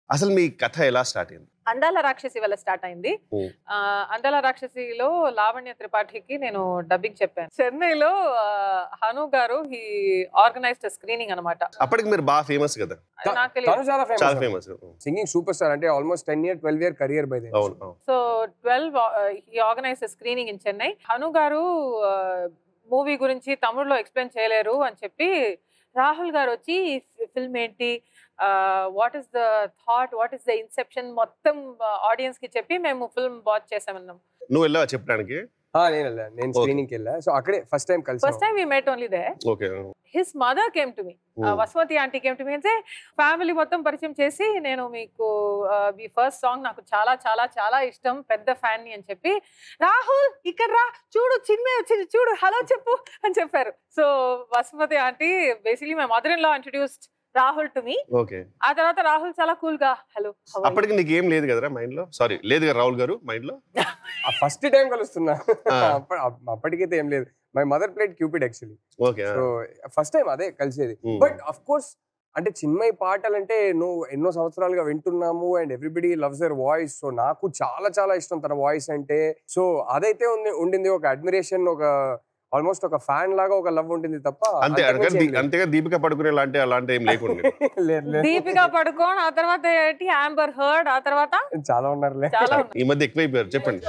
అసలు మీ కథ ఎలా స్టార్ట్ అయింది? అందాల రాక్షసి వల్ల స్టార్ట్ అయింది. అందాల రాక్షసిలో లావణ్య త్రిపాఠికి నేను డబ్బింగ్ చెప్పాను. చెన్నైలో హను గారు హీ ఆర్గనైజ్డ్ స్క్రీనింగ్ అన్నమాట. అప్పటికి మీరు బాగా ఫేమస్ కదా? చాలా ఫేమస్ సింగింగ్ సూపర్ స్టార్, అంటే almost 12 year career by then. So 12 he organised screening in Chennai. Hanu గారు మూవీ గురించి తమిళ్లో ఎక్స్ప్లెయిన్ చేయలేరు అని చెప్పి రాహుల్ గారు వచ్చి ఫిల్మ్ ఏంటి, what is the thought, what is the inception మొత్తం ఆడియన్స్ కి చెప్పి మేము ఫిల్మ్ వాచ్ చేసామన్నాం. నువ్వు వెళ్ళావా చెప్పడానికి? నేను స్క్రీనింగ్ కి వెళ్ళా. సో అక్కడే ఫస్ట్ టైం కలిసి. First time we met only there. Okay. His mother came to me, Vasumathi aunty came to me అంటే ఫ్యామిలీ మొత్తం పరిచయం చేసి నేను మీకు మీ ఫస్ట్ సాంగ్ నాకు చాలా చాలా చాలా ఇష్టం, పెద్ద ఫ్యాన్ ని అని చెప్పి, రాహుల్ ఇక్కడ రా చూడు చిన్మయి వచ్చింది చూడు హలో చెప్పు అని చెప్పారు. So Vasumathi aunty basically my mother in law introduced Rahul to me. Okay. ఆ తర్వాత రాహుల్ చాలా కూల్ గా హలో. అప్పటికి నీకు ఏం లేదు కదరా మైండ్ లో? సారీ లేదు కదా రాహుల్ గారు మైండ్ లో? ఫస్ట్ టైం కలుస్తున్నా, అప్పటికైతే ఏం లేదు. My mother played cupid actually. Okay. So first time అదే కలిసేది. బట్ అఫ్ కోర్స్ అంటే చిన్మయి పాటలంటే ఎన్నో సంవత్సరాలుగా వింటున్నాము and everybody loves their voice. So నాకు చాలా చాలా ఇష్టం తన వాయిస్ అంటే. సో అదైతే ఉండింది ఒక అడ్మిరేషన్, ఒక ఆల్మోస్ట్ ఒక ఫ్యాన్ లాగా ఒక లవ్ ఉంటుంది తప్ప. అంతేగా దీపికా పడుకునే అలాంటి ఏం లేకుండా. దీపికా పడుకోన్, ఆ తర్వాత ఏంటి ఆంబర్ హర్డ్, ఆ తర్వాత చాలా ఉన్నారులే, ఈ మధ్య ఎక్కువైపోయారు. చెప్పండి.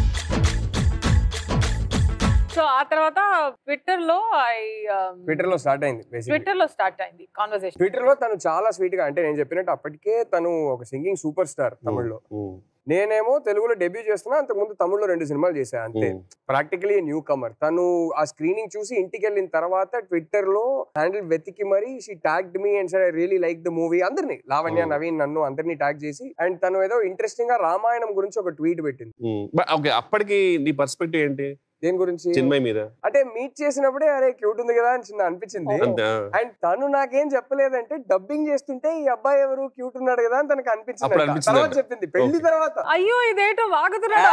సో ఆ తర్వాత ట్విట్టర్ లో స్టార్ట్ అయింది కాన్వర్సేషన్. ట్విట్టర్ లో తను చాలా స్వీట్ గా, అంటే నేను చెప్పినట్టు అప్పటికే తను ఒక సింగింగ్ సూపర్ స్టార్ తమిళ్లో. నేనేమో తెలుగులో డెబ్యూ చేస్తున్నా, అంతకుముందు తమిళ్లో 2 సినిమాలు చేశా అంతే. Practically newcomer. తను ఆ స్క్రీనింగ్ చూసి ఇంటికి వెళ్ళిన తర్వాత ట్విట్టర్ లో హ్యాండిల్ వెతికి మరి she tagged me and sir I really like the movie. అందరినీ, లావణ్య, నవీన్, నన్ను అందరినీ ట్యాగ్ చేసి, అండ్ తను ఏదో ఇంట్రెస్టింగ్ గా రామాయణం గురించి ఒక ట్వీట్ పెట్టింది. అప్పటికి నీ పర్స్పెక్టివ్ ఏంటి దేని గురించి? చిన్మయి మీద. అంటే మీట్ చేసినప్పుడే అరే క్యూట్ ఉంది కదా అని చిన్న అనిపించింది. అండ్ తను నాకేం చెప్పలేదంటే డబ్బింగ్ చేస్తుంటే ఈ అబ్బాయి ఎవరు క్యూట్ ఉన్నాడు కదా అని తనకు అనిపించింది. తర్వాత చెప్పింది పెళ్లి తర్వాత. అయ్యో ఇదేటో వాగుతున్నాడు.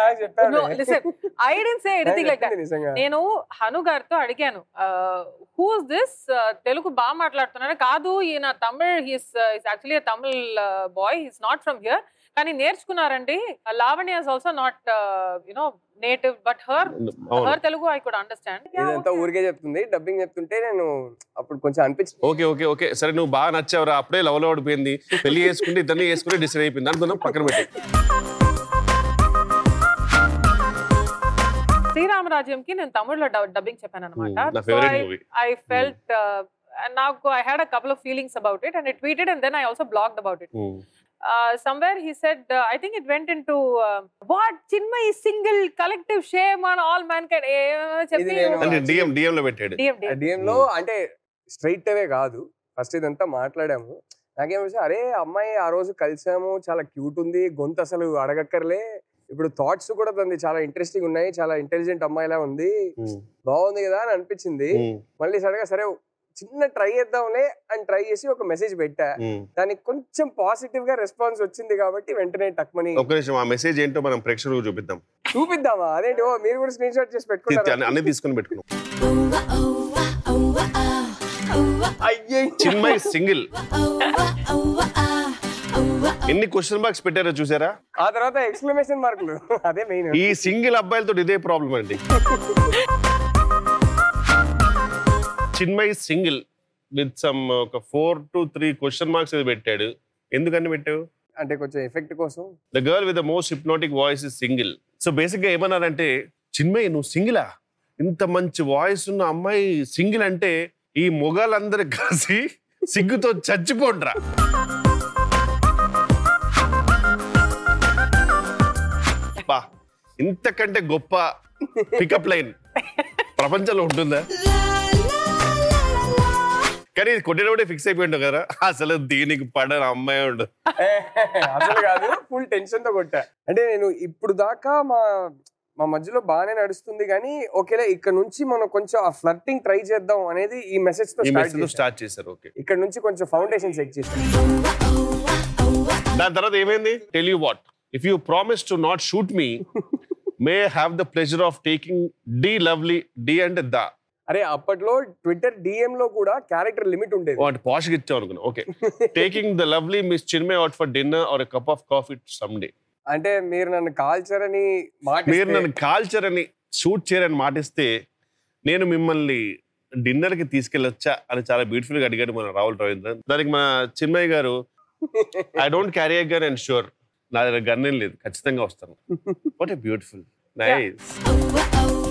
నేను హను గారితో అడిగాను హూ ఇస్ దిస్, తెలుగు బాగా మాట్లాడుతున్నాడు. కాదు ఈయన Tamil, he's actually Tamil boy, he's not from here, కానీ నేర్చుకున్నారండి. Lavanya is also not you know native, but her Telugu I could understand. ఇదంతా ఊరికే చెప్తుంది, డబ్బింగ్ చెప్తుంటే నేను అప్పుడు కొంచెం అనిపించింది. ఓకే సరే, నువ్వు బాగా నచ్చావురా, అప్పుడే లవ్ లో ఓడిపోయింది, పెళ్లి చేసుకుంటే ఇద్దరిని చేసుకుంటే డిసైడ్ అయిపోయింది అనుకున్నాం, పక్కన పెట్టి. శ్రీరామరాజ్యంకి నేను తమిళ్లో డబ్బింగ్ చెప్పాను అనమాట. ఐ ఫెల్ట్ నాకు I had a couple of feelings about it and I tweeted and then I also blogged about it. Somewhere he said, I think it went into what Chinmayi is single, collective shame on all mankind. DM లో పెట్టాడు. DM లో అంటే straight అవే కాదు, first ఇదంతా మాట్లాడాము. నాకేమో అరే అమ్మాయి ఆ రోజు కలిసాము, చాలా క్యూట్ ఉంది, గొంతు అసలు అడగక్కర్లే, ఇప్పుడు థాట్స్ కూడా తనది చాలా ఇంట్రెస్టింగ్ ఉన్నాయి, చాలా ఇంటెలిజెంట్ అమ్మాయిలా ఉంది, బాగుంది కదా అని అనిపించింది. మళ్ళీ సడన్ గా సరే చిన్న ట్రై చేద్దాంలే అని ట్రై చేసి ఒక మెసేజ్ పెట్టా. దానికి కొంచెం పాజిటివ్ గా రెస్పాన్స్ వచ్చింది కాబట్టి వెంటనే టక్మని. ఒక నిమిషం, ఆ మెసేజ్ ఏంటో మనం ప్రేక్షకులకు చూపిద్దామా? అదేంటి మీరు కూడా స్క్రీన్ షాట్ చేసి పెట్టుకుంటారు, అన్ని తీసుకుని పెట్టుకున్నాం. చిన్మయి సింగిల్ ఎన్ని క్వశ్చన్ మార్క్స్ పెట్టారో చూసారా? ఆ తర్వాత ఎక్స్క్లమేషన్ మార్కులు. అదే మెయిన్. ఈ సింగిల్ అబ్బాయిలతో ఇదే ప్రాబ్లం అండి. చిన్మయి సింగిల్ విత్ సమ్ ఒక 4 to 3 క్వశ్చన్ మార్క్స్ పెట్టాడు. ఎందుకని పెట్టావు? అంటే కొంచెం ఎఫెక్ట్ కోసం. The girl with the most hypnotic voice is single. So basic గా ఏమన్నారంటే, చిన్మయి నువ్వు సింగిలా, ఇంత మంచి వాయిస్ ఉన్న అమ్మాయి సింగిల్ అంటే ఈ మొగాళ్ళందరూ కలిసి సిగ్గుతో చచ్చిపోండ్రా. బా, ఇంతకంటే గొప్ప పికప్ లైన్ ప్రపంచంలో ఉంటుందా? కానీ కొట్టేటప్పుడే ఫిక్స్ అయిపోయిండు కదా, అసలు దీనికి పడని అమ్మాయి ఉండు. అసలు కాదు, ఫుల్ టెన్షన్ తో కొట్టా. అంటే నేను ఇప్పుడు దాకా మా మధ్యలో బాగానే నడుస్తుంది, కానీ ఓకేలే ఇక్కడ నుంచి మనం కొంచెం ఆ ఫ్లర్టింగ్ ట్రై చేద్దాం అనేది ఈ మెసేజ్ తో స్టార్ట్ చేశారు. ఓకే, ఇక్కడ నుంచి కొంచెం ఫౌండేషన్ సెట్ చేశారు. దాని తర్వాత ఏమైంది? Tell you what, if you promise to not shoot me, may have the pleasure of taking the lovely, the and the అరే అప్పట్లో ట్విట్టర్ డిఎం లో కూడా క్యారెక్టర్ లిమిట్ ఉండేది. వాటి పాష్గా ఇచ్చాం అనుకున్నా. Okay, taking the lovely miss Chinmayi out for dinner or a cup of coffee someday. అంటే మీరు నన్ను కాల్చరని మీరు నన్ను కాల్చరని షూట్ చేయరని మాటిస్తే నేను మిమ్మల్ని డిన్నర్ కి తీసుకెళ్ళొచ్చా అని చాలా బ్యూటిఫుల్ గా అడిగాడు మన రాహుల్ రవీంద్రన్. దానికి మన చిన్మయ్ గారు I don't carry a gun and sure, నా దగ్గర గన్ ఏం లేదు, ఖచ్చితంగా వస్తాను. What a beautiful nice.